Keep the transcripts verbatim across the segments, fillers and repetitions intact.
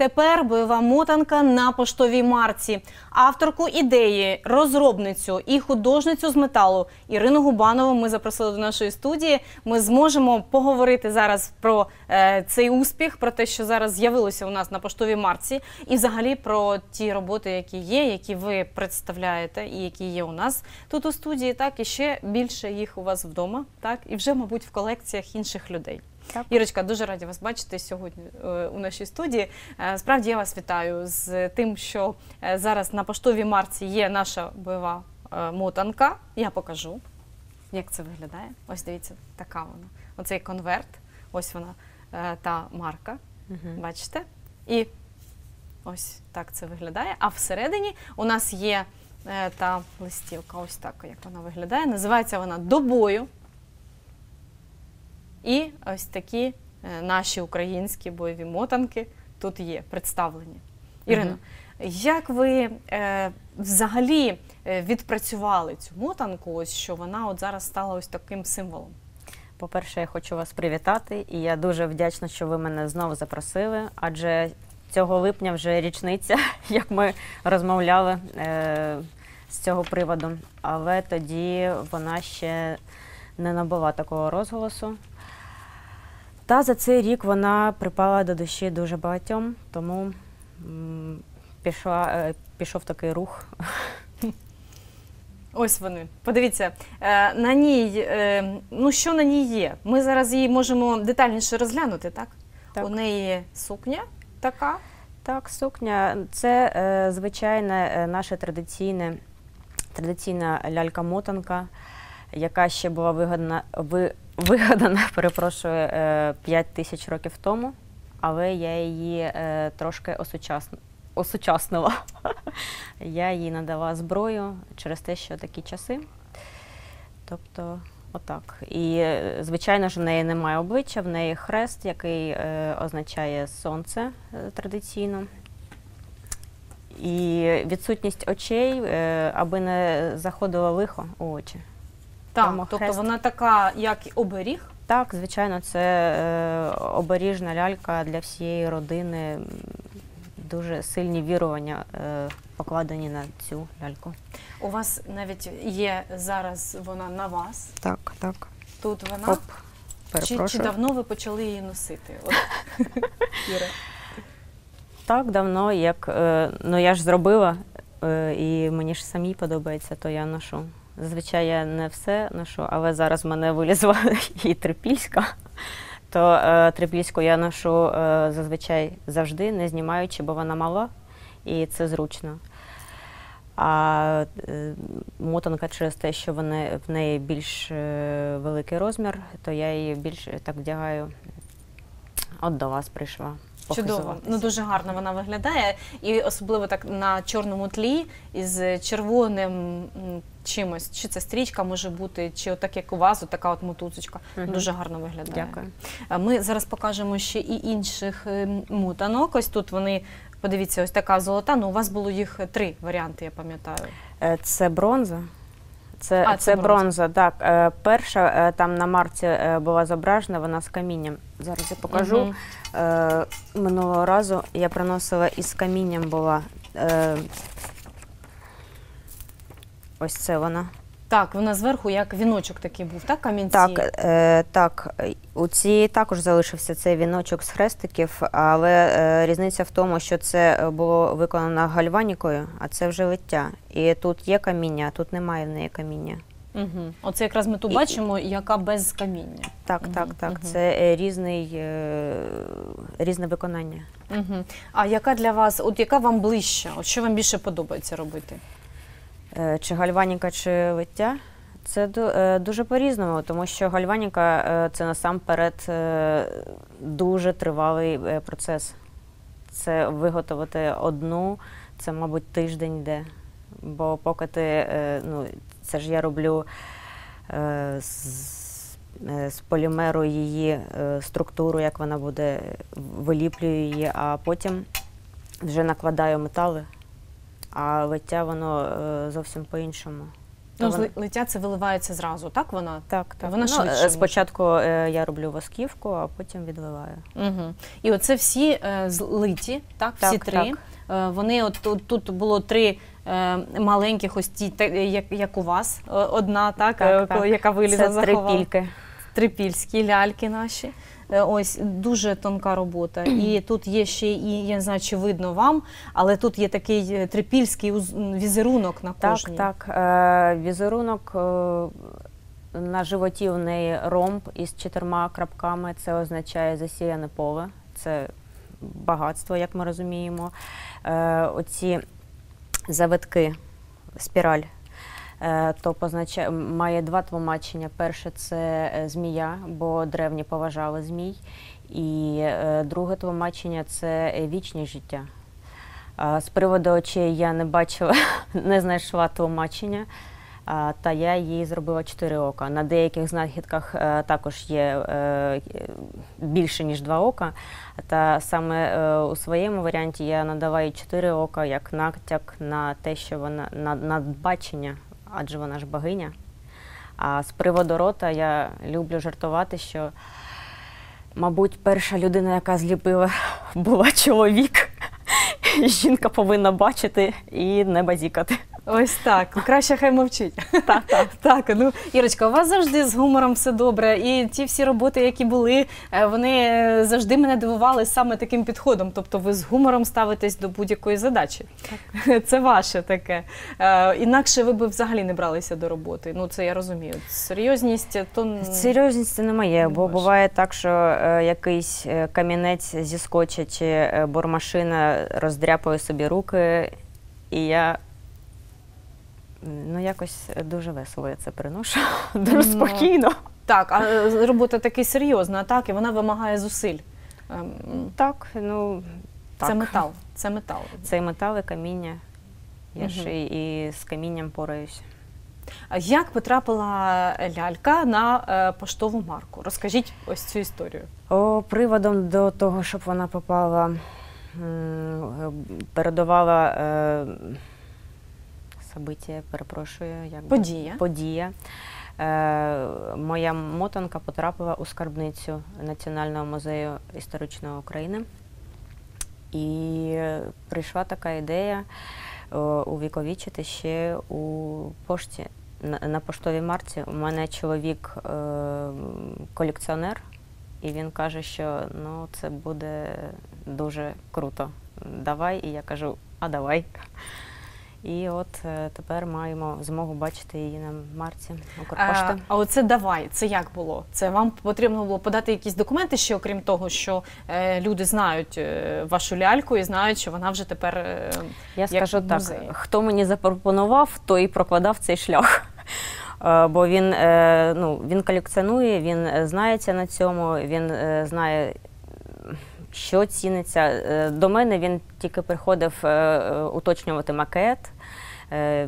Тепер бойова мотанка на поштовій марці. Авторку ідеї, розробницю і художницю з металу Ірину Губанову ми запросили до нашої студії. Ми зможемо поговорити зараз про е, цей успіх, про те, що зараз з'явилося у нас на поштовій марці, і взагалі про ті роботи, які є, які ви представляєте і які є у нас тут у студії, так, і ще більше їх у вас вдома, так, і вже, мабуть, в колекціях інших людей. Так. Ірочка, дуже раді вас бачити сьогодні е, у нашій студії. Е, справді я вас вітаю з тим, що е, зараз на поштовій марці є наша бойова е, мотанка. Я покажу, як це виглядає. Ось дивіться, така вона. Оцей конверт, ось вона, е, та марка, угу. Бачите? І ось так це виглядає. А всередині у нас є е, та листівка, ось так, як вона виглядає. Називається вона «До бою». І ось такі е, наші українські бойові мотанки тут є, представлені. Ірино, угу. Як ви е, взагалі е, відпрацювали цю мотанку, ось що вона от зараз стала ось таким символом? По-перше, я хочу вас привітати, і я дуже вдячна, що ви мене знову запросили, адже цього липня вже річниця, як ми розмовляли е, з цього приводу, але тоді вона ще не набула такого розголосу. Та за цей рік вона припала до душі дуже багатьом, тому м, пішла, пішов такий рух. Ось вони. Подивіться, на ній, ну що на ній є? Ми зараз її можемо детальніше розглянути, так? Так. У неї сукня така? Так, сукня. Це е, звичайне наше традиційне, традиційна лялька-мотанка, яка ще була вигадана, ви, вигадана, перепрошую, п'ять тисяч років тому, але я її е, трошки осучасн... осучаснила. Я їй надала зброю через те, що такі часи. Тобто, отак. І, звичайно ж, в неї немає обличчя, в неї хрест, який е, означає сонце е, традиційно. І відсутність очей, е, аби не заходило лихо у очі. Так, тому тобто хрест. Вона така, як оберіг? Так, звичайно, це е, оберіжна лялька для всієї родини. Дуже сильні вірування е, покладені на цю ляльку. У вас навіть є зараз вона на вас. Так, так. Тут вона. Оп, чи, чи давно ви почали її носити? От. Іра. Так, давно, як, е, ну я ж зробила, е, і мені ж самій подобається, то я ношу. Зазвичай я не все ношу, але зараз в мене вилізла і трипільська. То е, трипільську я ношу е, зазвичай завжди, не знімаючи, бо вона мала, і це зручно. А е, мотанка через те, що вони, в неї більш е, великий розмір, то я її більш так вдягаю. От до вас прийшла. Чудово, ну дуже гарно вона виглядає, і особливо так на чорному тлі із червоним чимось, чи це стрічка може бути, чи отак як у вас, отака от мотузочка, угу. Дуже гарно виглядає. Дякую. Ми зараз покажемо ще і інших мотанок, ось тут вони, подивіться, ось така золота, ну у вас було їх три варіанти, я пам'ятаю. Це бронза. Це, а, це, це бронза, так. Е, перша е, там на марці е, була зображена, вона з камінням. Зараз я покажу. Угу. Е, минулого разу я приносила із камінням була. Е, ось це вона. Так, вона зверху як віночок такий був, так, камінці? Так, е, так. У цій також залишився цей віночок з хрестиків, але е, різниця в тому, що це було виконано гальванікою, а це вже лиття. І тут є каміння, а тут немає в неї каміння. Угу. Оце якраз ми тут І... бачимо, яка без каміння. Так, угу. так, так. Угу. Це різний, е, різне виконання. Угу. А яка для вас, от яка вам ближча? От що вам більше подобається робити? Чи гальваніка, чи лиття? Це дуже по-різному, тому що гальваніка – це насамперед дуже тривалий процес. Це виготовити одну, це, мабуть, тиждень йде. Бо поки ти, ну, це ж я роблю з, з полімеру її структуру, як вона буде, виліплюю її, а потім вже накладаю метали. А лиття воно зовсім по-іншому. Ну, вона- зли- лиття це виливається зразу, так вона? Так, так. Вона Ну, швидше е, може. спочатку е, я роблю восківку, а потім відливаю. Угу. І оце всі е, злиті, так? Всі Так, три. Е, вони, от тут, тут було три е, маленьких ось ті, та- як, як у вас, е, одна, так, Так, е, так. яка вилізла, Це три заховала. пільки. Трипільські ляльки наші. Е, Ось дуже тонка робота. І тут є ще і я не знаю, чи видно вам, але тут є такий е, трипільський уз- візерунок на кожній. Так, так. Е, візерунок е, на животі в неї ромб із чотирма крапками. Це означає засіяне поле. Це багатство, як ми розуміємо. Е, оці завитки, спіраль, е, то позначає, має два тлумачення. Перше – це е, змія, бо древні поважали змій. І е, друге тлумачення – це вічне життя. А, з приводу очей я не бачила, не знайшла тлумачення, а, та я їй зробила чотири ока. На деяких знахідках е, також є е, більше, ніж два ока, та саме е, у своєму варіанті я надала їй чотири ока як натяк на те, що вона на надбачення, адже вона ж богиня. А з приводу рота я люблю жартувати, що, мабуть, перша людина, яка зліпила, була чоловік. Жінка повинна бачити і не базікати. Ось так. Краще хай мовчить. Так, так. Так, ну, Ірочка, у вас завжди з гумором все добре. І ті всі роботи, які були, е, вони е, завжди мене дивували саме таким підходом. Тобто ви з гумором ставитесь до будь-якої задачі. Так. Це ваше таке. Е, Інакше ви б взагалі не бралися до роботи. Ну, це я розумію. Серйозність, то... н- Серйозність це не моє, Не бо ваше. буває так, що е, якийсь е, камінець зіскочить, чи е, бормашина роздряпує собі руки, і я ну, якось дуже весело я це приношу, дуже Ну, спокійно. Так, а е, робота таки серйозна, так, і вона вимагає зусиль. Ем, Так, ну, Це так. метал, це метал. Це і метал, і каміння. Я ж Мгм. і, і з камінням пораюсь. А як потрапила лялька на е, поштову марку? Розкажіть ось цю історію. О, приводом до того, щоб вона попала, м, передавала е, событие, перепрошую, як би, Подія. подія. Е, моя мотанка потрапила у скарбницю Національного музею історичної України. І е, прийшла така ідея е, увіковічити ще у пошті. На, на поштовій марці у мене чоловік е, колекціонер, і він каже, що ну, це буде дуже круто. Давай, і я кажу, а давай. І от е, тепер маємо змогу бачити її на марці А, Укрпошти. а оце давай, це як було? Це вам потрібно було подати якісь документи ще, окрім того, що е, люди знають е, вашу ляльку і знають, що вона вже тепер е, Я як скажу в так, музеї. хто мені запропонував, той і прокладав цей шлях. Е, Бо він, е, ну, він колекціонує, він е, знається на цьому, він е, знає, що ціниться. Е, До мене він тільки приходив е, е, уточнювати макет, е,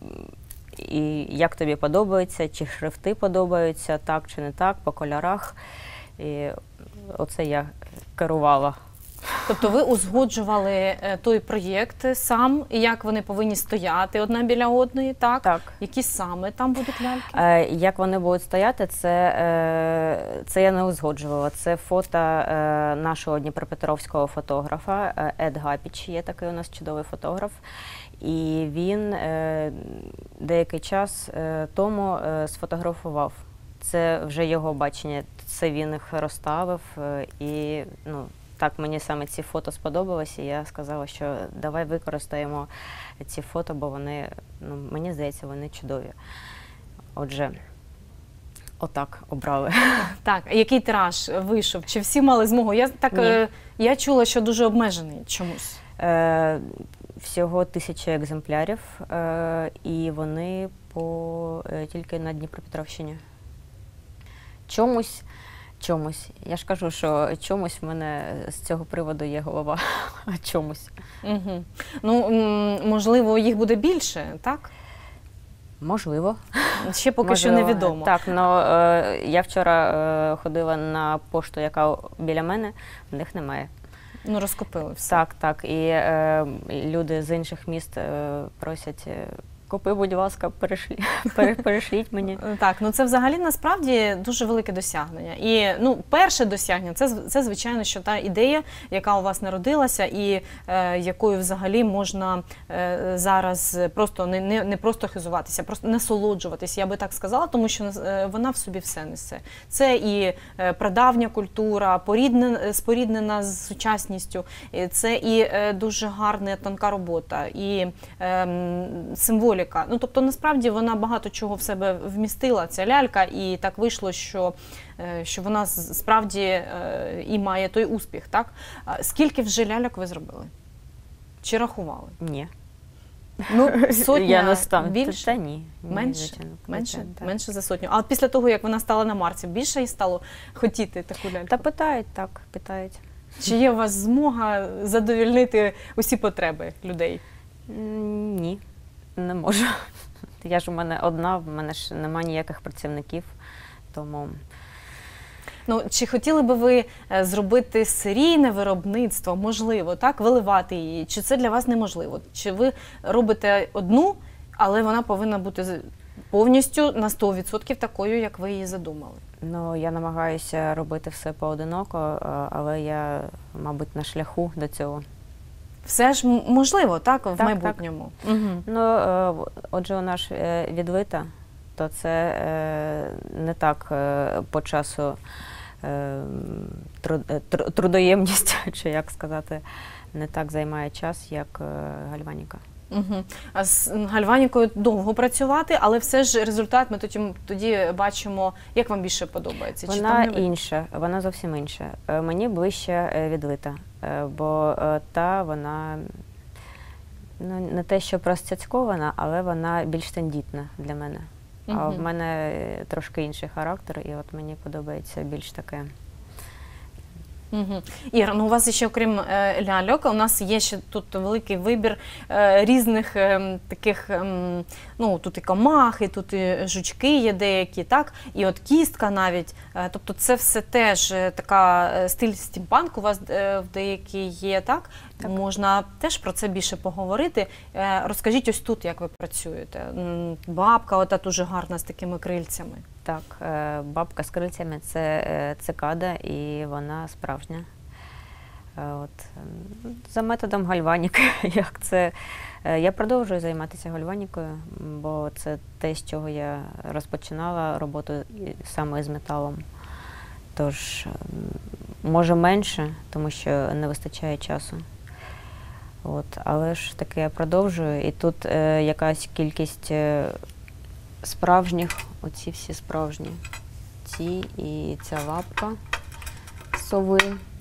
і як тобі подобається, чи шрифти подобаються, так чи не так, по кольорах. І оце я керувала. Тобто ви узгоджували е, той проєкт сам, і як вони повинні стояти одна біля одної, так? Так. Які саме там будуть ляльки? Е, Як вони будуть стояти, це, е, це я не узгоджувала. Це фото е, нашого дніпропетровського фотографа е, Ед Гапіч, є такий у нас чудовий фотограф. І він е, деякий час е, тому е, сфотографував. Це вже його бачення, це він їх розставив. е, І ну, так мені саме ці фото сподобалося, і я сказала, що давай використаємо ці фото, бо вони, ну, мені здається, вони чудові. Отже, отак обрали. Так, а який тираж вийшов? Чи всі мали змогу? Я так Ні. е, я чула, що дуже обмежений чомусь. Е, всього тисяча екземплярів, е, і вони по, е, тільки на Дніпропетровщині. Чомусь, чомусь. Я ж кажу, що чомусь в мене з цього приводу є голова. Чомусь. Угу. Ну, м, можливо, їх буде більше, так? Можливо. Ще поки що Можливо. невідомо. Так, але е, я вчора е, ходила на пошту, яка біля мене, в них немає. Ну, розкупили все. Так, так. І е, і люди з інших міст е, просять, е, Копи, будь ласка, перешлі, пере- перешліть мені. Так, ну це взагалі насправді дуже велике досягнення. І ну, перше досягнення це, це звичайно, що та ідея, яка у вас народилася, і е, якою взагалі можна е, зараз просто не, не, не просто хизуватися, просто насолоджуватися, я би так сказала, тому що е, вона в собі все несе. Це і е, прадавня культура, поріднена, споріднена з сучасністю, і це і е, дуже гарна тонка робота, і е, символіка. Ну, тобто, насправді, вона багато чого в себе вмістила, ця лялька, і так вийшло, що, що вона справді і має той успіх, так? Скільки вже ляльок ви зробили? Чи рахували? Ні. Ну, сотня, я не став. більше? Та ні. ні Менше? звичайно, Менше? так. Менше за сотню. А от після того, як вона стала на марці, більше і стало хотіти таку ляльку? Та питають, так, питають. Чи є у вас змога задовольнити усі потреби людей? М, Ні. Не можу. Я ж у мене одна, в мене ж немає ніяких працівників, тому... Ну, чи хотіли би ви е, зробити серійне виробництво, можливо, так, виливати її? Чи це для вас неможливо? Чи ви робите одну, але вона повинна бути з- повністю на сто відсотків такою, як ви її задумали? Ну, я намагаюся робити все поодиноко, а- але я, мабуть, на шляху до цього. Все ж м- можливо, так, в так. майбутньому? Угу. Ну, е, в- отже, у нас е, відвита, то це е, не так е, по часу е, тру- е, тру- трудоємність, чи як сказати, не так займає час, як е, гальваніка. Угу. А з гальванікою довго працювати, але все ж результат ми тоді, тоді бачимо, як вам більше подобається? Чи Вона там не ви- інша, вона зовсім інша. Е, Мені ближче е, відвита, е, бо е, та вона ну, не те, що простяцькована, але вона більш тендітна для мене. А в Мгм. мене е, трошки інший характер, і от мені подобається більш таке. Угу. Іра, ну у вас ще окрім е, ляльок, у нас є ще тут великий вибір е, різних е, таких, е, ну тут і комахи, тут і жучки є деякі, так, і от кістка навіть. Е, тобто це все теж е, така е, стиль стімпанк у вас е, в деякій є, так? Так. Можна теж про це більше поговорити. Е, розкажіть ось тут, як ви працюєте. М, Бабка ота дуже гарна з такими крильцями. Так, е, бабка з крильцями – це е, цикада, і вона справжня. Е, От, м, за методом гальваніки, як це. Е, Я продовжую займатися гальванікою, бо це те, з чого я розпочинала роботу і- саме з металом. Тож, м, може менше, тому що не вистачає часу. От, але ж таки я продовжую, і тут е, якась кількість е, справжніх, оці всі справжні, ці і ця лапка сови.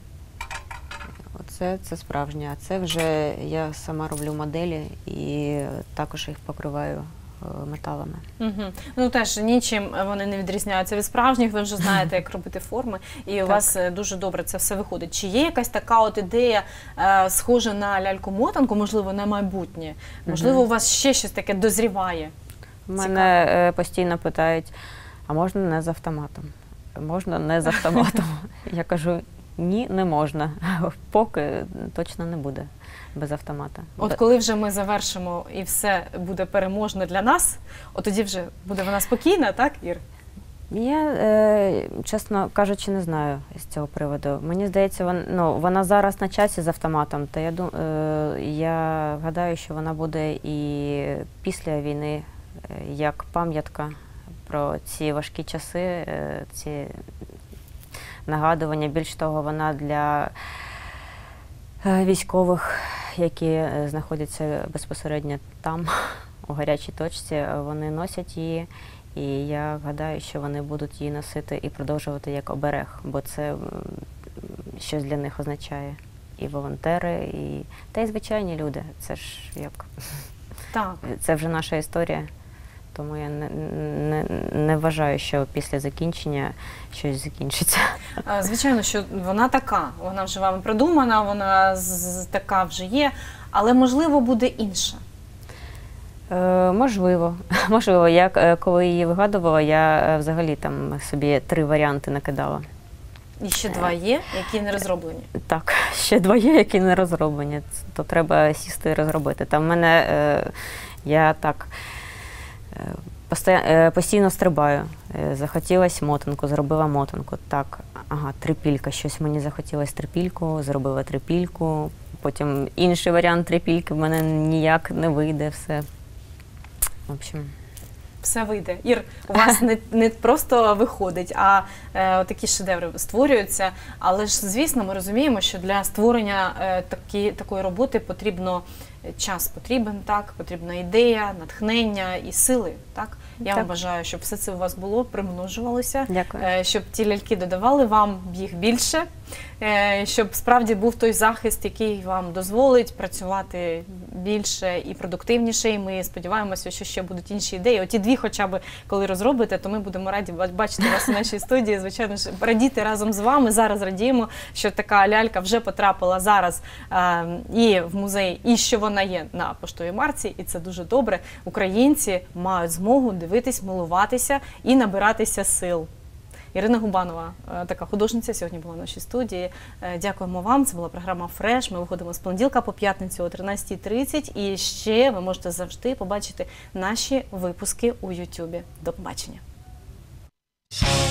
Оце це справжнє, а це вже я сама роблю моделі і також їх покриваю е, металами. Угу. Ну теж нічим вони не відрізняються від справжніх, ви вже знаєте, як робити форми, і у Так. вас е, дуже добре це все виходить. Чи є якась така от ідея, е, схожа на ляльку-мотанку, можливо, на майбутнє? Можливо, Мгм. у вас ще щось таке дозріває? Мене е, постійно питають, а можна не з автоматом? Можна не з автоматом? Я кажу, ні, не можна. Поки точно не буде без автомата. От коли вже ми завершимо і все буде переможно для нас, от тоді вже буде вона спокійна, так, Ір? Я, е, чесно кажучи, не знаю з цього приводу. Мені здається, вон, ну, вона зараз на часі з автоматом, та я, дум- е, я гадаю, що вона буде і після війни, е, як пам'ятка про ці важкі часи, е, ці нагадування. Більш того, вона для е, військових, які е, знаходяться безпосередньо там, у гарячій точці, вони носять її. І я гадаю, що вони будуть її носити і продовжувати як оберег, бо це м, щось для них означає. І волонтери, і та й звичайні люди. Це ж як Так. це вже наша історія. Тому я не, не, не вважаю, що після закінчення щось закінчиться. Е, Звичайно, що вона така, вона вже вами придумана, вона з- з- така вже є, але можливо буде інша. Е, можливо. Можливо. Я е, коли її вигадувала, я е, взагалі там собі три варіанти накидала. І ще два є, які не розроблені. Так, ще два є, які не розроблені. То треба сісти і розробити. Там в мене, е, я так Постоя- е, Постійно стрибаю. Е, Захотілось мотанку, зробила мотанку. Так, ага, трипілька, щось мені захотілось трипільку, зробила трипільку. Потім інший варіант трипільки в мене ніяк не вийде все. В общем, Все вийде. Ір, у вас не, не просто виходить, а е, такі шедеври створюються. Але ж, звісно, ми розуміємо, що для створення е, такі, такої роботи потрібно час, потрібен, так, потрібна ідея, натхнення і сили. Так? Я Так. вам бажаю, щоб все це у вас було, примножувалося, Дякую. е, щоб ті ляльки додавали вам їх більше, е, щоб справді був той захист, який вам дозволить працювати більше і продуктивніше. І ми сподіваємося, що ще будуть інші ідеї. Оті дві хоча б, коли розробите, то ми будемо раді бачити вас у нашій студії. Звичайно ж, радіти разом з вами. Зараз радіємо, що така лялька вже потрапила зараз е, і в музей, і що вона є на поштовій марці, і це дуже добре. Українці мають змогу дивитись, милуватися і набиратися сил. Ірина Губанова, е, така художниця, сьогодні була в нашій студії. Е, Дякуємо вам. Це була програма «Фреш». Ми виходимо з понеділка по п'ятницю о тринадцятій тридцять. І ще ви можете завжди побачити наші випуски у Ютубі. До побачення.